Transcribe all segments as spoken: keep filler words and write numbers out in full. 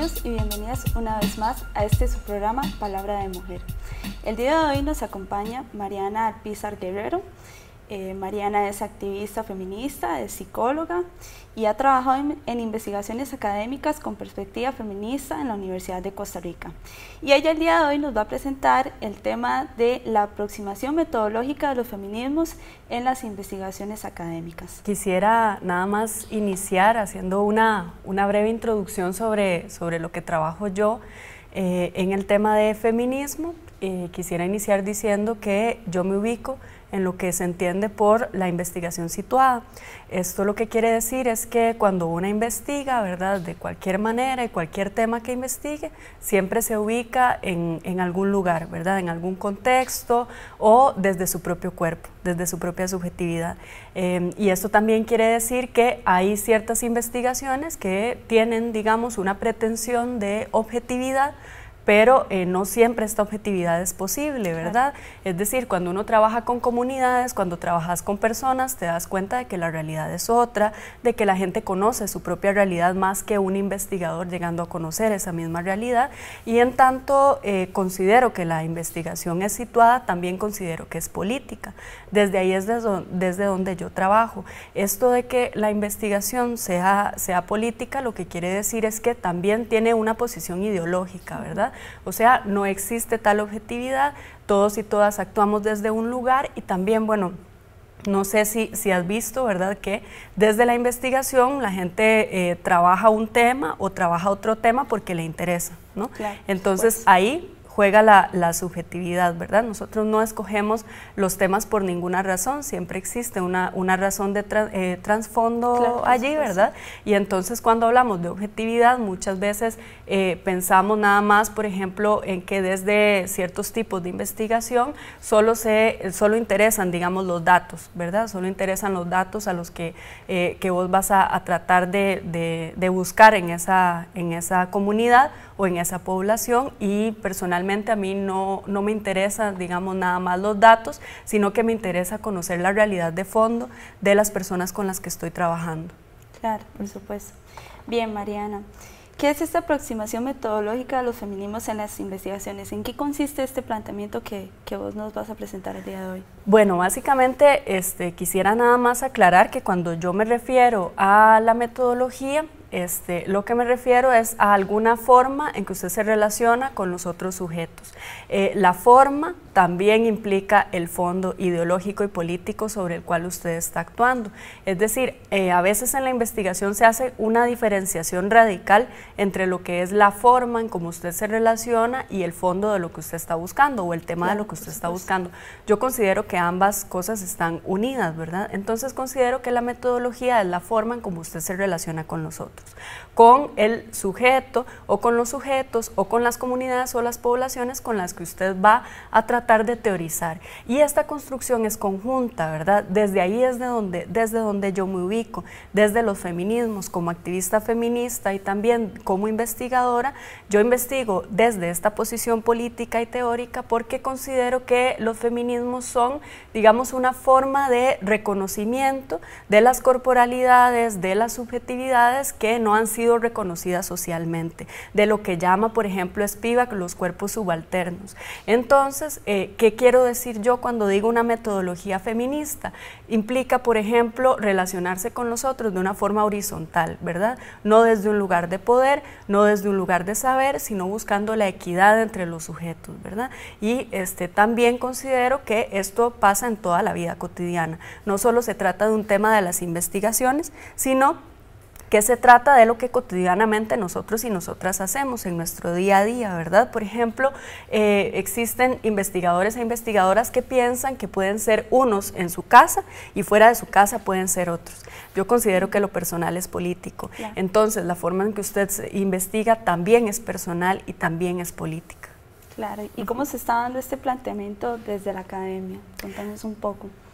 Bienvenidos y bienvenidas una vez más a este su programa Palabra de Mujer. El día de hoy nos acompaña Mariana Alpizar Guerrero. Eh, Mariana es activista feminista, es psicóloga y ha trabajado en, en investigaciones académicas con perspectiva feminista en la Universidad de Costa Rica. Y ella el día de hoy nos va a presentar el tema de la aproximación metodológica de los feminismos en las investigaciones académicas. Quisiera nada más iniciar haciendo una, una breve introducción sobre, sobre lo que trabajo yo eh, en el tema de feminismo. Eh, quisiera iniciar diciendo que yo me ubico en lo que se entiende por la investigación situada. Esto lo que quiere decir es que cuando uno investiga, ¿verdad?, de cualquier manera y cualquier tema que investigue, siempre se ubica en, en algún lugar, ¿verdad?, en algún contexto o desde su propio cuerpo, desde su propia subjetividad. Eh, y esto también quiere decir que hay ciertas investigaciones que tienen, digamos, una pretensión de objetividad, pero eh, no siempre esta objetividad es posible, ¿verdad? Claro. Es decir, cuando uno trabaja con comunidades, cuando trabajas con personas, te das cuenta de que la realidad es otra, de que la gente conoce su propia realidad más que un investigador llegando a conocer esa misma realidad, y en tanto eh, considero que la investigación es situada, también considero que es política. Desde ahí es desde, desde donde yo trabajo. Esto de que la investigación sea, sea política, lo que quiere decir es que también tiene una posición ideológica, ¿verdad? O sea, no existe tal objetividad, todos y todas actuamos desde un lugar y también, bueno, no sé si, si has visto, ¿verdad?, que desde la investigación la gente eh, trabaja un tema o trabaja otro tema porque le interesa, ¿no? Claro, Entonces pues. ahí juega la, la subjetividad, ¿verdad? Nosotros no escogemos los temas por ninguna razón, siempre existe una, una razón de tra, eh, trasfondo claro, allí, ¿verdad? Y entonces cuando hablamos de objetividad, muchas veces eh, pensamos nada más, por ejemplo, en que desde ciertos tipos de investigación solo, se, solo interesan, digamos, los datos, ¿verdad? Solo interesan los datos a los que, eh, que vos vas a, a tratar de, de, de buscar en esa, en esa comunidad o en esa población, y personalmente a mí no, no me interesa, digamos, nada más los datos, sino que me interesa conocer la realidad de fondo de las personas con las que estoy trabajando. Claro, por supuesto. Bien, Mariana, ¿qué es esta aproximación metodológica de los feminismos en las investigaciones? ¿En qué consiste este planteamiento que, que vos nos vas a presentar el día de hoy? Bueno, básicamente este, quisiera nada más aclarar que cuando yo me refiero a la metodología, Este, lo que me refiero es a alguna forma en que usted se relaciona con los otros sujetos. Eh, la forma también implica el fondo ideológico y político sobre el cual usted está actuando. Es decir, eh, a veces en la investigación se hace una diferenciación radical entre lo que es la forma en cómo usted se relaciona y el fondo de lo que usted está buscando o el tema claro, de lo que usted está buscando. Yo considero que ambas cosas están unidas, ¿verdad? Entonces considero que la metodología es la forma en cómo usted se relaciona con los otros, con el sujeto o con los sujetos o con las comunidades o las poblaciones con las que usted va a tratar de teorizar. Y esta construcción es conjunta, ¿verdad? Desde ahí es de donde, desde donde yo me ubico, desde los feminismos, como activista feminista y también como investigadora. Yo investigo desde esta posición política y teórica porque considero que los feminismos son, digamos, una forma de reconocimiento de las corporalidades, de las subjetividades que no han sido reconocidas socialmente, de lo que llama, por ejemplo, Spivak los cuerpos subalternos. Entonces, eh, ¿qué quiero decir yo cuando digo una metodología feminista? Implica, por ejemplo, relacionarse con los otros de una forma horizontal, ¿verdad? No desde un lugar de poder, no desde un lugar de saber, sino buscando la equidad entre los sujetos, ¿verdad? Y este, también considero que esto pasa en toda la vida cotidiana. No solo se trata de un tema de las investigaciones, sino que se trata de lo que cotidianamente nosotros y nosotras hacemos en nuestro día a día, ¿verdad? Por ejemplo, eh, existen investigadores e investigadoras que piensan que pueden ser unos en su casa y fuera de su casa pueden ser otros. Yo considero que lo personal es político. Claro. Entonces, la forma en que usted investiga también es personal y también es política. Claro. ¿Y cómo se está dando este planteamiento desde la academia? Cuéntanos un poco.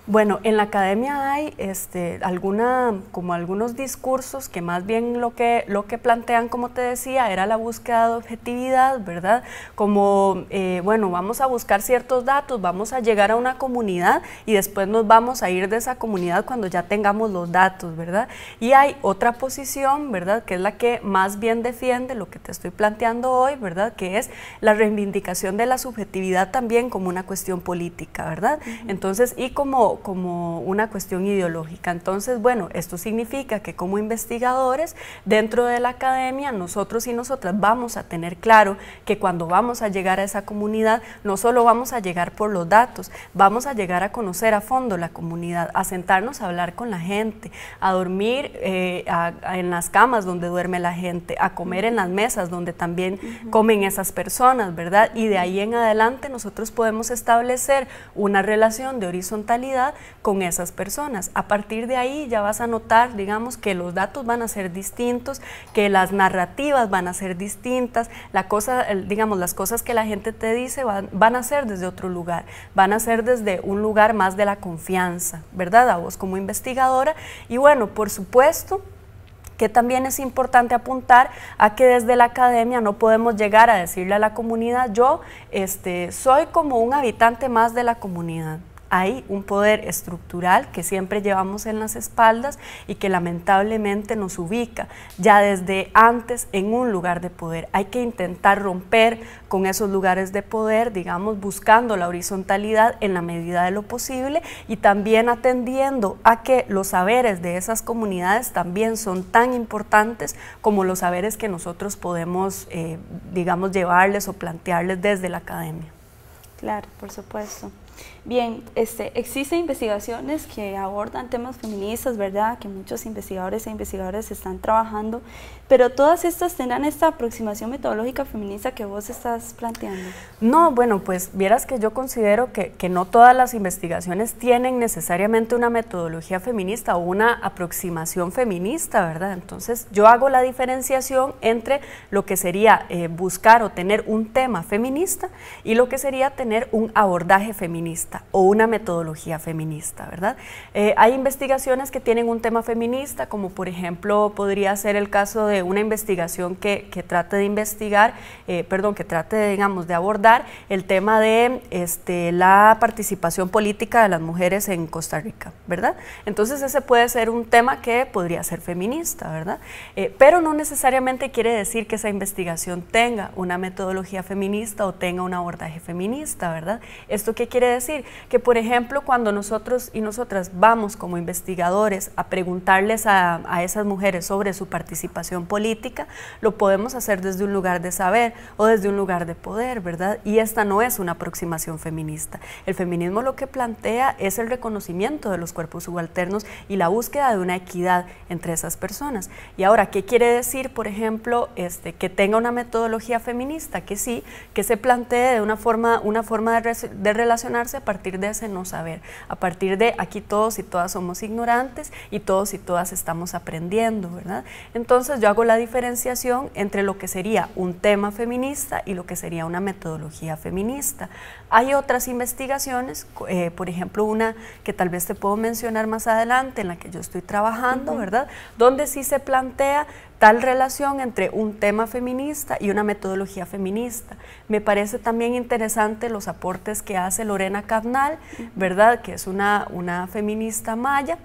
Bueno, en la academia hay este, alguna, como algunos discursos que más bien lo que, lo que plantean, como te decía, era la búsqueda de objetividad, ¿verdad? Como, eh, bueno, vamos a buscar ciertos datos, vamos a llegar a una comunidad y después nos vamos a ir de esa comunidad cuando ya tengamos los datos, ¿verdad? Y hay otra posición, ¿verdad?, que es la que más bien defiende lo que te estoy planteando hoy, ¿verdad?, que es la reivindicación de la subjetividad también como una cuestión política, ¿verdad? Uh-huh. Entonces, y como como una cuestión ideológica. Entonces, bueno, esto significa que como investigadores dentro de la academia, nosotros y nosotras vamos a tener claro que cuando vamos a llegar a esa comunidad, no solo vamos a llegar por los datos, vamos a llegar a conocer a fondo la comunidad, a sentarnos a hablar con la gente, a dormir eh, a, a, en las camas donde duerme la gente, a comer en las mesas donde también uh-huh. comen esas personas, ¿verdad? Y de ahí en adelante nosotros podemos establecer una relación de horizontalidad con esas personas. A partir de ahí ya vas a notar, digamos, que los datos van a ser distintos, que las narrativas van a ser distintas, la cosa, digamos, las cosas que la gente te dice van, van a ser desde otro lugar, van a ser desde un lugar más de la confianza, ¿verdad? A vos como investigadora. Y bueno, por supuesto, que también es importante apuntar a que desde la academia no podemos llegar a decirle a la comunidad, yo este, soy como un habitante más de la comunidad. Hay un poder estructural que siempre llevamos en las espaldas y que lamentablemente nos ubica ya desde antes en un lugar de poder. Hay que intentar romper con esos lugares de poder, digamos, buscando la horizontalidad en la medida de lo posible y también atendiendo a que los saberes de esas comunidades también son tan importantes como los saberes que nosotros podemos, eh, digamos, llevarles o plantearles desde la academia. Claro, por supuesto. Bien, este, existen investigaciones que abordan temas feministas, ¿verdad?, que muchos investigadores e investigadoras están trabajando, pero todas estas tendrán esta aproximación metodológica feminista que vos estás planteando. No, bueno, pues vieras que yo considero que, que no todas las investigaciones tienen necesariamente una metodología feminista o una aproximación feminista, ¿verdad? Entonces yo hago la diferenciación entre lo que sería eh, buscar o tener un tema feminista y lo que sería tener un abordaje feminista o una metodología feminista, ¿verdad? Eh, hay investigaciones que tienen un tema feminista, como por ejemplo podría ser el caso de una investigación que, que trate de investigar, eh, perdón, que trate de, digamos, de abordar el tema de este, la participación política de las mujeres en Costa Rica, ¿verdad? Entonces ese puede ser un tema que podría ser feminista, ¿verdad? Eh, pero no necesariamente quiere decir que esa investigación tenga una metodología feminista o tenga un abordaje feminista, ¿verdad? ¿Esto qué quiere decir? Que por ejemplo cuando nosotros y nosotras vamos como investigadores a preguntarles a, a esas mujeres sobre su participación política, lo podemos hacer desde un lugar de saber o desde un lugar de poder, ¿verdad? Y esta no es una aproximación feminista. El feminismo lo que plantea es el reconocimiento de los cuerpos subalternos y la búsqueda de una equidad entre esas personas. Y ahora, ¿qué quiere decir, por ejemplo, este, que tenga una metodología feminista? Que sí, que se plantee de una forma, una forma de, de relacionarse a partir de ese no saber, a partir de aquí todos y todas somos ignorantes y todos y todas estamos aprendiendo, ¿verdad? Entonces yo hago la diferenciación entre lo que sería un tema feminista y lo que sería una metodología feminista. Hay otras investigaciones, eh, por ejemplo una que tal vez te puedo mencionar más adelante, en la que yo estoy trabajando, uh-huh. ¿verdad? Donde sí se plantea tal relación entre un tema feminista y una metodología feminista. Me parece también interesante los aportes que hace Lorena Cabnal, ¿verdad?, que es una, una feminista maya,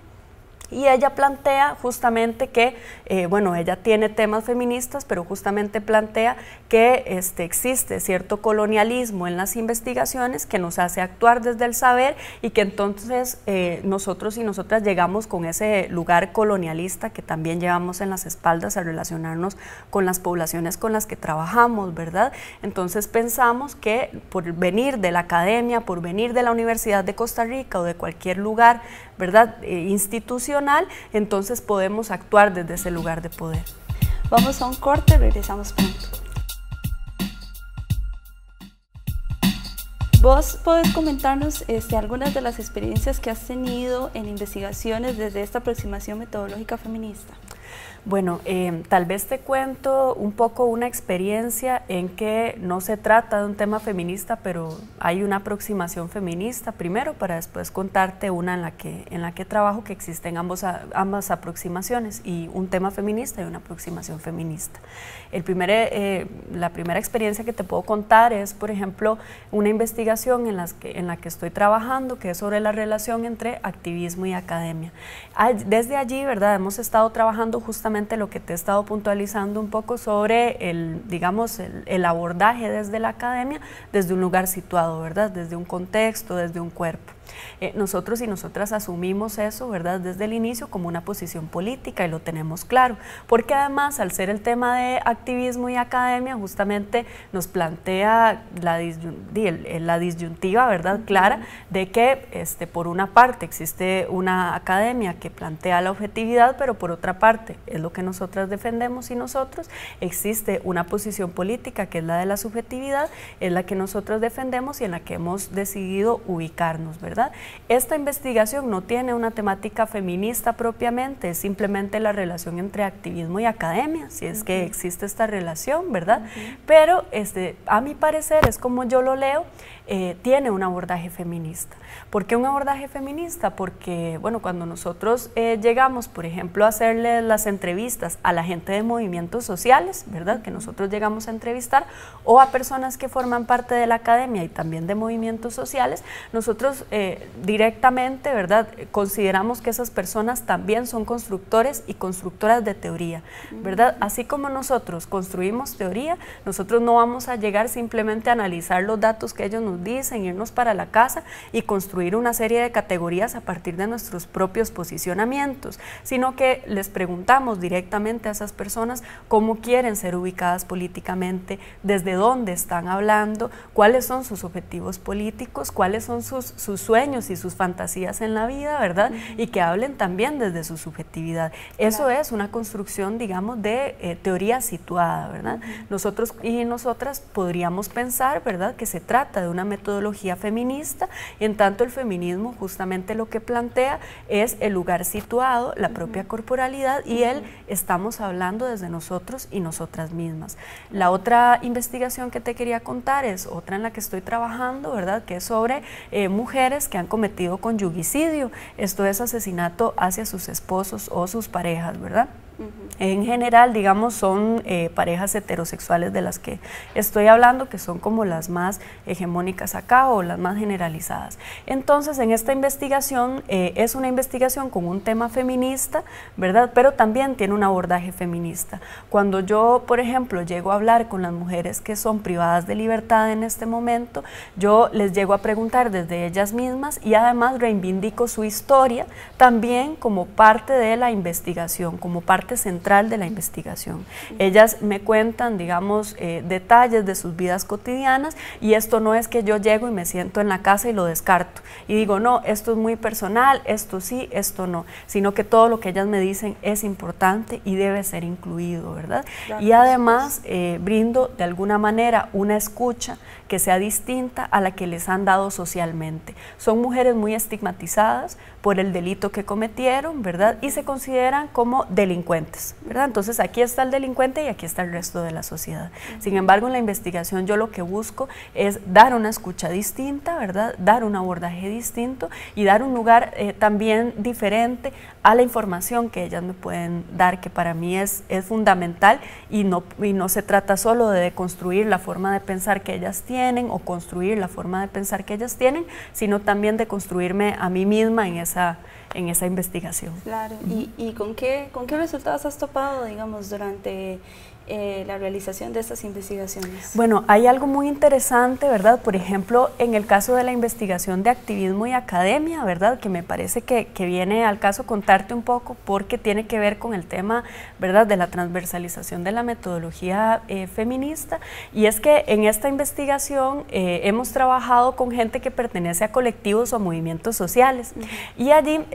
y ella plantea justamente que, eh, bueno, ella tiene temas feministas, pero justamente plantea que este, existe cierto colonialismo en las investigaciones que nos hace actuar desde el saber y que entonces eh, nosotros y nosotras llegamos con ese lugar colonialista que también llevamos en las espaldas al relacionarnos con las poblaciones con las que trabajamos, ¿verdad? Entonces pensamos que por venir de la academia, por venir de la Universidad de Costa Rica o de cualquier lugar, ¿verdad?, eh, institucional, entonces podemos actuar desde ese lugar de poder. Vamos a un corte, regresamos pronto. ¿Vos podés comentarnos este, algunas de las experiencias que has tenido en investigaciones desde esta aproximación metodológica feminista? Bueno, eh, tal vez te cuento un poco una experiencia en que no se trata de un tema feminista, pero hay una aproximación feminista primero, para después contarte una en la que, en la que trabajo, que existen ambos, ambas aproximaciones, y un tema feminista y una aproximación feminista. El primer, eh, la primera experiencia que te puedo contar es, por ejemplo, una investigación en, las que, en la que estoy trabajando, que es sobre la relación entre activismo y academia. Desde allí, ¿verdad?, hemos estado trabajando justamente lo que te he estado puntualizando un poco sobre el, digamos, el, el abordaje desde la academia, desde un lugar situado, ¿verdad?, desde un contexto, desde un cuerpo. Eh, nosotros y nosotras asumimos eso, ¿verdad?, desde el inicio como una posición política, y lo tenemos claro, porque además, al ser el tema de activismo y academia, justamente nos plantea la, disyun la disyuntiva, ¿verdad?, clara, de que este, por una parte existe una academia que plantea la objetividad, pero por otra parte, es lo que nosotras defendemos y nosotros, existe una posición política que es la de la subjetividad, es la que nosotros defendemos y en la que hemos decidido ubicarnos, ¿verdad? Esta investigación no tiene una temática feminista propiamente, es simplemente la relación entre activismo y academia, si es uh-huh. que existe esta relación, ¿verdad? Uh-huh. Pero este, a mi parecer, es como yo lo leo, eh, tiene un abordaje feminista. ¿Por qué un abordaje feminista? Porque, bueno, cuando nosotros eh, llegamos, por ejemplo, a hacerle las entrevistas a la gente de movimientos sociales, ¿verdad?, que nosotros llegamos a entrevistar, o a personas que forman parte de la academia y también de movimientos sociales, nosotros eh, directamente, ¿verdad?, consideramos que esas personas también son constructores y constructoras de teoría, ¿verdad? Así como nosotros construimos teoría, nosotros no vamos a llegar simplemente a analizar los datos que ellos nos dicen, irnos para la casa y construir una serie de categorías a partir de nuestros propios posicionamientos, sino que les preguntamos directamente a esas personas cómo quieren ser ubicadas políticamente, desde dónde están hablando, cuáles son sus objetivos políticos, cuáles son sus, sus sueños y sus fantasías en la vida, ¿verdad? Uh-huh. Y que hablen también desde su subjetividad. Eso claro. es una construcción, digamos, de eh, teoría situada, ¿verdad? Uh-huh. Nosotros y nosotras podríamos pensar, ¿verdad?, que se trata de una metodología feminista, y en tanto el feminismo justamente lo que plantea es el lugar situado, la propia corporalidad, y él estamos hablando desde nosotros y nosotras mismas. La otra investigación que te quería contar es otra en la que estoy trabajando, ¿verdad?, que es sobre eh, mujeres que han cometido conyugicidio, esto es asesinato hacia sus esposos o sus parejas, ¿verdad? En general, digamos, son eh, parejas heterosexuales de las que estoy hablando, que son como las más hegemónicas acá o las más generalizadas. Entonces, en esta investigación, eh, es una investigación con un tema feminista, ¿verdad?, pero también tiene un abordaje feminista. Cuando yo, por ejemplo, llego a hablar con las mujeres que son privadas de libertad en este momento, yo les llego a preguntar desde ellas mismas, y además reivindico su historia también como parte de la investigación, como parte central de la investigación. Ellas me cuentan, digamos, eh, detalles de sus vidas cotidianas, y esto no es que yo llego y me siento en la casa y lo descarto y digo, no, esto es muy personal, esto sí, esto no, sino que todo lo que ellas me dicen es importante y debe ser incluido, ¿verdad? Claro, y además eh, brindo de alguna manera una escucha que sea distinta a la que les han dado socialmente. Son mujeres muy estigmatizadas por el delito que cometieron, ¿verdad?, y se consideran como delincuentes, ¿verdad? Entonces aquí está el delincuente y aquí está el resto de la sociedad. Sin embargo, en la investigación yo lo que busco es dar una escucha distinta, ¿verdad?, dar un abordaje distinto y dar un lugar eh, también diferente a la información que ellas me pueden dar, que para mí es, es fundamental, y no, y no se trata solo de deconstruir la forma de pensar que ellas tienen o construir la forma de pensar que ellas tienen, sino también de construirme a mí misma en esa, en esa investigación. Claro, uh-huh. ¿Y, y con, qué, con qué resultados has topado, digamos, durante eh, la realización de estas investigaciones? Bueno, hay algo muy interesante, ¿verdad? Por ejemplo, en el caso de la investigación de activismo y academia, ¿verdad?, que me parece que, que viene al caso contarte un poco, porque tiene que ver con el tema, ¿verdad?, de la transversalización de la metodología eh, feminista, y es que en esta investigación eh, hemos trabajado con gente que pertenece a colectivos o movimientos sociales, uh-huh. y allí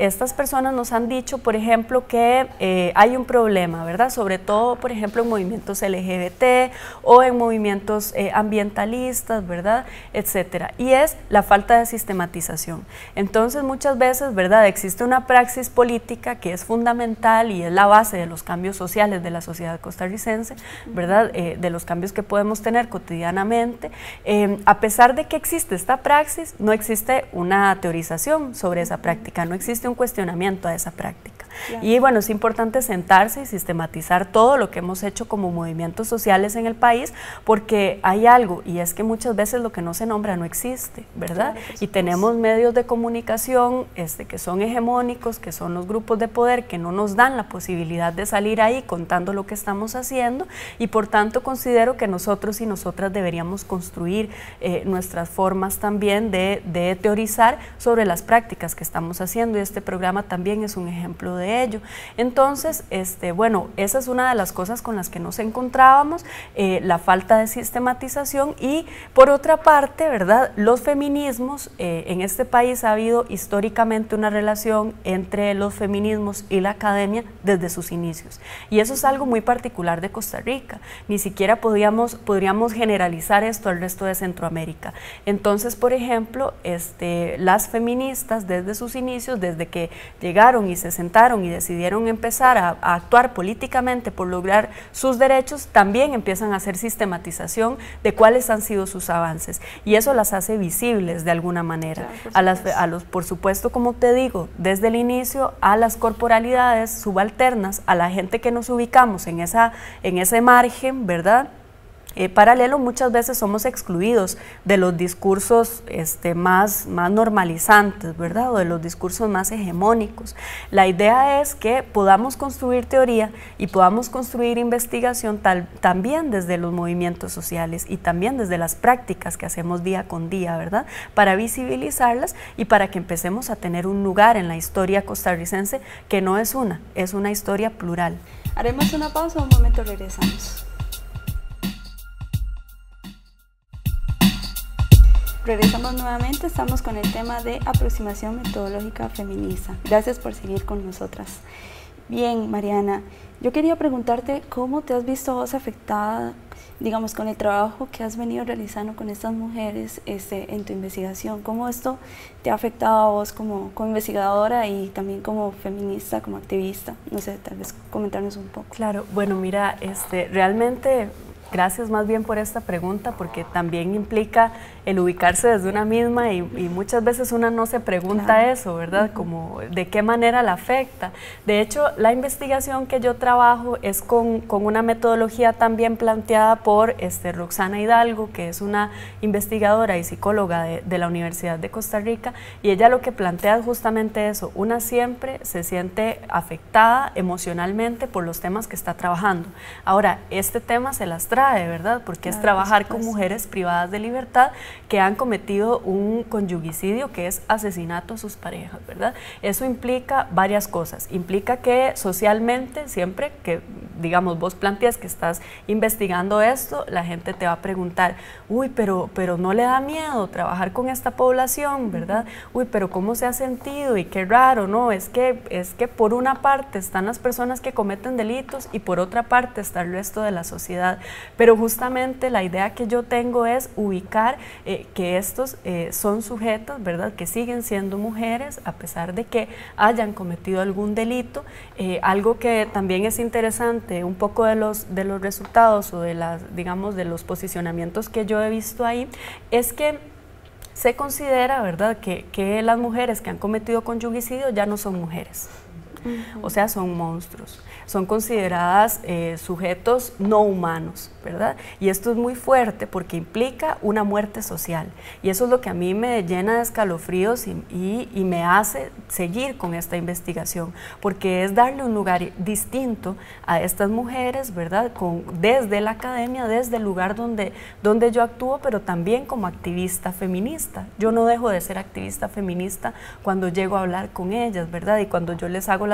estas personas nos han dicho, por ejemplo, que eh, hay un problema, ¿verdad? Sobre todo, por ejemplo, en movimientos L G B T o en movimientos eh, ambientalistas, ¿verdad? Etcétera. Y es la falta de sistematización. Entonces, muchas veces, ¿verdad? Existe una praxis política que es fundamental y es la base de los cambios sociales de la sociedad costarricense, ¿verdad? Eh, de los cambios que podemos tener cotidianamente. Eh, a pesar de que existe esta praxis, no existe una teorización sobre esa práctica, no existe un cuestionamiento a esa práctica. Claro. Y bueno, es importante sentarse y sistematizar todo lo que hemos hecho como movimientos sociales en el país, porque hay algo, y es que muchas veces lo que no se nombra no existe, ¿verdad? Claro, y tenemos medios de comunicación este, que son hegemónicos, que son los grupos de poder, que no nos dan la posibilidad de salir ahí contando lo que estamos haciendo, y por tanto considero que nosotros y nosotras deberíamos construir eh, nuestras formas también de, de teorizar sobre las prácticas que estamos haciendo, y este programa también es un ejemplo de ello. Entonces, este, bueno, esa es una de las cosas con las que nos encontrábamos, eh, la falta de sistematización, y por otra parte, ¿verdad? Los feminismos, eh, en este país ha habido históricamente una relación entre los feminismos y la academia desde sus inicios, y eso es algo muy particular de Costa Rica, ni siquiera podíamos, podríamos generalizar esto al resto de Centroamérica. Entonces, por ejemplo, este, las feministas desde sus inicios, desde que llegaron y se sentaron y decidieron empezar a, a actuar políticamente por lograr sus derechos, también empiezan a hacer sistematización de cuáles han sido sus avances, y eso las hace visibles de alguna manera, claro, a, las, a los, por supuesto, como te digo, desde el inicio, a las corporalidades subalternas, a la gente que nos ubicamos en, esa, en ese margen, ¿verdad? Eh, paralelo, muchas veces somos excluidos de los discursos este, más, más normalizantes, ¿verdad? O de los discursos más hegemónicos. La idea es que podamos construir teoría y podamos construir investigación tal, también desde los movimientos sociales y también desde las prácticas que hacemos día con día, ¿verdad? Para visibilizarlas y para que empecemos a tener un lugar en la historia costarricense, que no es una, es una historia plural. Haremos una pausa, un momento regresamos. Regresamos nuevamente, estamos con el tema de aproximación metodológica feminista. Gracias por seguir con nosotras. Bien, Mariana, yo quería preguntarte cómo te has visto vos afectada, digamos, con el trabajo que has venido realizando con estas mujeres este, en tu investigación. ¿Cómo esto te ha afectado a vos como, como investigadora y también como feminista, como activista? No sé, tal vez comentarnos un poco. Claro, bueno, mira, este, realmente... Gracias más bien por esta pregunta, porque también implica el ubicarse desde una misma y, y muchas veces una no se pregunta claro. eso, ¿verdad? Como de qué manera la afecta. De hecho, la investigación que yo trabajo es con, con una metodología también planteada por este, Roxana Hidalgo, que es una investigadora y psicóloga de, de la Universidad de Costa Rica, y ella lo que plantea es justamente eso, una siempre se siente afectada emocionalmente por los temas que está trabajando. Ahora, este tema se las trae, ¿verdad? Porque claro, es trabajar con mujeres privadas de libertad que han cometido un conyugicidio, que es asesinato a sus parejas, ¿verdad? Eso implica varias cosas. Implica que socialmente, siempre que, digamos, vos planteas que estás investigando esto, la gente te va a preguntar, uy, pero, pero no le da miedo trabajar con esta población, ¿verdad? Uy, pero ¿cómo se ha sentido? Y qué raro, ¿no? Es que, es que por una parte están las personas que cometen delitos y por otra parte está el resto de la sociedad. Pero justamente la idea que yo tengo es ubicar eh, que estos eh, son sujetos, ¿verdad?, que siguen siendo mujeres a pesar de que hayan cometido algún delito. Eh, algo que también es interesante, un poco de los, de los resultados o de las, digamos, de los posicionamientos que yo he visto ahí, es que se considera, ¿verdad?, que, que las mujeres que han cometido conyugicidio ya no son mujeres. Uh-huh. O sea, son monstruos, son consideradas eh, sujetos no humanos, ¿verdad? Y esto es muy fuerte porque implica una muerte social, y eso es lo que a mí me llena de escalofríos y, y, y me hace seguir con esta investigación, porque es darle un lugar distinto a estas mujeres, ¿verdad? Con, desde la academia, desde el lugar donde, donde yo actúo, pero también como activista feminista. Yo no dejo de ser activista feminista cuando llego a hablar con ellas, ¿verdad? Y cuando yo les hago la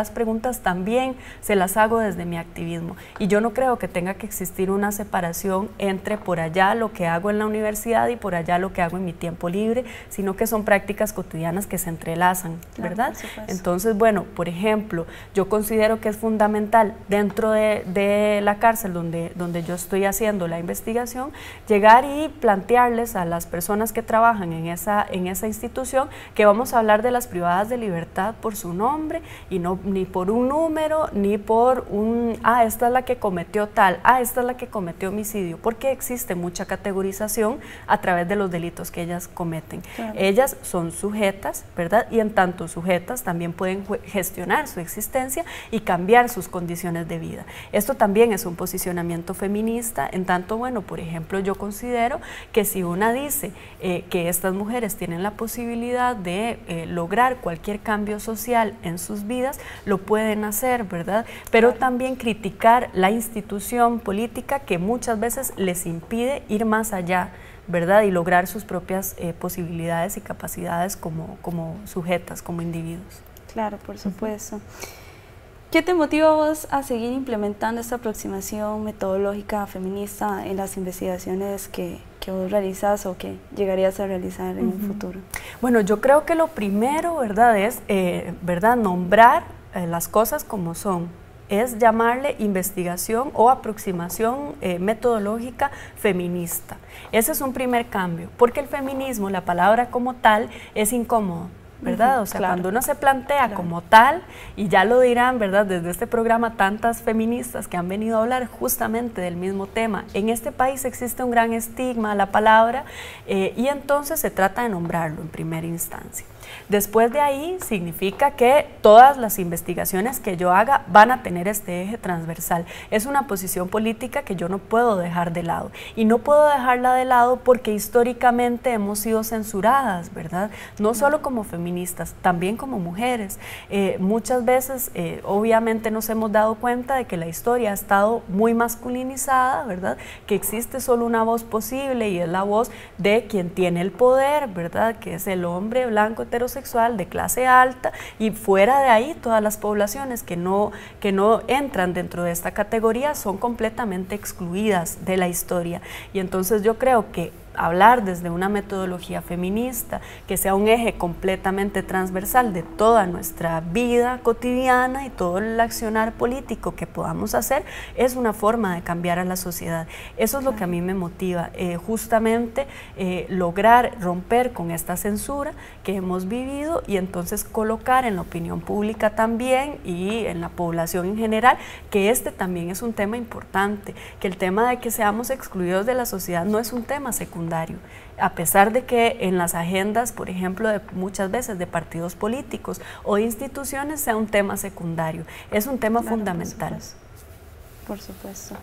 las preguntas también se las hago desde mi activismo. Y yo no creo que tenga que existir una separación entre por allá lo que hago en la universidad y por allá lo que hago en mi tiempo libre, sino que son prácticas cotidianas que se entrelazan, claro, ¿verdad? Entonces, bueno, por ejemplo, yo considero que es fundamental dentro de, de la cárcel donde, donde yo estoy haciendo la investigación, llegar y plantearles a las personas que trabajan en esa, en esa institución que vamos a hablar de las privadas de libertad por su nombre y no ni por un número, ni por un, ah, esta es la que cometió tal, ah, esta es la que cometió homicidio, porque existe mucha categorización a través de los delitos que ellas cometen. Claro. Ellas son sujetas, ¿verdad? Y en tanto sujetas también pueden gestionar su existencia y cambiar sus condiciones de vida. Esto también es un posicionamiento feminista, en tanto, bueno, por ejemplo, yo considero que si una dice eh, que estas mujeres tienen la posibilidad de eh, lograr cualquier cambio social en sus vidas, lo pueden hacer, ¿verdad? Pero claro, también criticar la institución política que muchas veces les impide ir más allá, ¿verdad? Y lograr sus propias eh, posibilidades y capacidades como, como sujetas, como individuos. Claro, por supuesto. Uh-huh. ¿Qué te motiva a vos a seguir implementando esta aproximación metodológica feminista en las investigaciones que, que vos realizas o que llegarías a realizar en uh-huh. un futuro? Bueno, yo creo que lo primero, ¿verdad?, es eh, ¿verdad? nombrar eh, las cosas como son. Es llamarle investigación o aproximación eh, metodológica feminista. Ese es un primer cambio, porque el feminismo, la palabra como tal, es incómodo, ¿verdad? Uh-huh, o sea, claro, cuando uno se plantea claro. como tal, y ya lo dirán, ¿verdad? Desde este programa tantas feministas que han venido a hablar justamente del mismo tema. En este país existe un gran estigma a la palabra eh, y entonces se trata de nombrarlo en primera instancia. Después de ahí significa que todas las investigaciones que yo haga van a tener este eje transversal. Es una posición política que yo no puedo dejar de lado y no puedo dejarla de lado porque históricamente hemos sido censuradas, ¿verdad? No solo como feministas, también como mujeres. Eh, muchas veces eh, obviamente nos hemos dado cuenta de que la historia ha estado muy masculinizada, ¿verdad? Que existe solo una voz posible y es la voz de quien tiene el poder, ¿verdad? Que es el hombre blanco heterosexual de clase alta, y fuera de ahí todas las poblaciones que no, que no entran dentro de esta categoría son completamente excluidas de la historia. Y entonces yo creo que hablar desde una metodología feminista, que sea un eje completamente transversal de toda nuestra vida cotidiana y todo el accionar político que podamos hacer, es una forma de cambiar a la sociedad. Eso es lo que a mí me motiva, eh, justamente eh, lograr romper con esta censura que hemos vivido y entonces colocar en la opinión pública también y en la población en general que este también es un tema importante, que el tema de que seamos excluidos de la sociedad no es un tema secundario, a pesar de que en las agendas, por ejemplo, de muchas veces de partidos políticos o de instituciones sea un tema secundario, es un tema claro, fundamental. Por supuesto. por supuesto.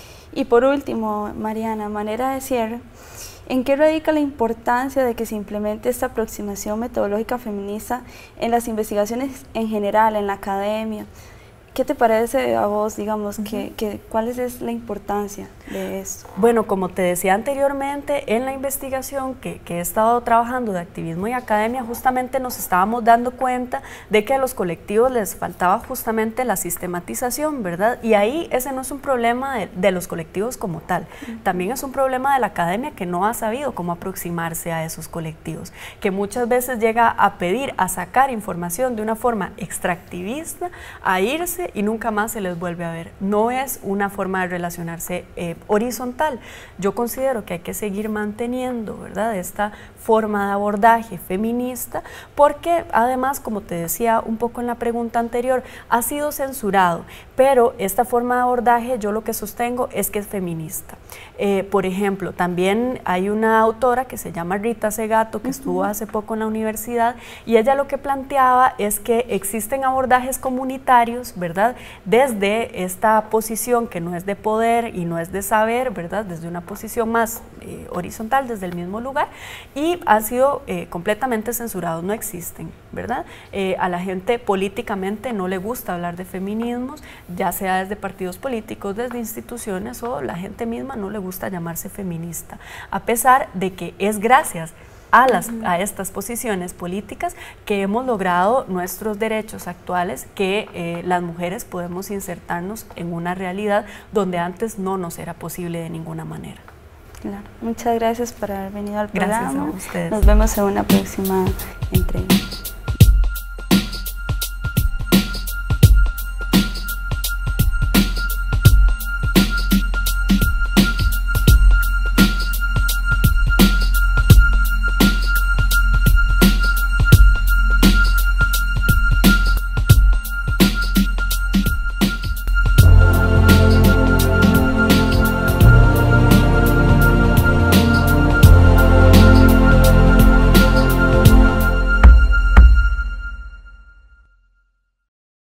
Y por último, Mariana, manera de cierre, ¿en qué radica la importancia de que se implemente esta aproximación metodológica feminista en las investigaciones en general, en la academia? ¿Qué te parece a vos, digamos, uh-huh. que, que, cuál es, es la importancia de esto? Bueno, como te decía anteriormente, en la investigación que, que he estado trabajando de activismo y academia, justamente nos estábamos dando cuenta de que a los colectivos les faltaba justamente la sistematización, ¿verdad? Y ahí ese no es un problema de, de los colectivos como tal, uh-huh. también es un problema de la academia que no ha sabido cómo aproximarse a esos colectivos, que muchas veces llega a pedir, a sacar información de una forma extractivista, a irse y nunca más se les vuelve a ver. No es una forma de relacionarse eh, horizontal. Yo considero que hay que seguir manteniendo, ¿verdad?, esta forma de abordaje feminista, porque además, como te decía un poco en la pregunta anterior, ha sido censurado, pero esta forma de abordaje yo lo que sostengo es que es feminista. Eh, por ejemplo, también hay una autora que se llama Rita Segato, que uh-huh. estuvo hace poco en la universidad, y ella lo que planteaba es que existen abordajes comunitarios, ¿verdad?, desde esta posición que no es de poder y no es de saber, ¿verdad?, desde una posición más eh, horizontal, desde el mismo lugar, y han sido eh, completamente censurados, no existen, ¿verdad? Eh, a la gente políticamente no le gusta hablar de feminismos, ya sea desde partidos políticos, desde instituciones, o la gente misma no le gusta llamarse feminista, a pesar de que es gracias a, las, uh-huh. a estas posiciones políticas que hemos logrado nuestros derechos actuales, que eh, las mujeres podemos insertarnos en una realidad donde antes no nos era posible de ninguna manera. Claro. Muchas gracias por haber venido al programa. Gracias a ustedes. Nos vemos en una próxima entrega.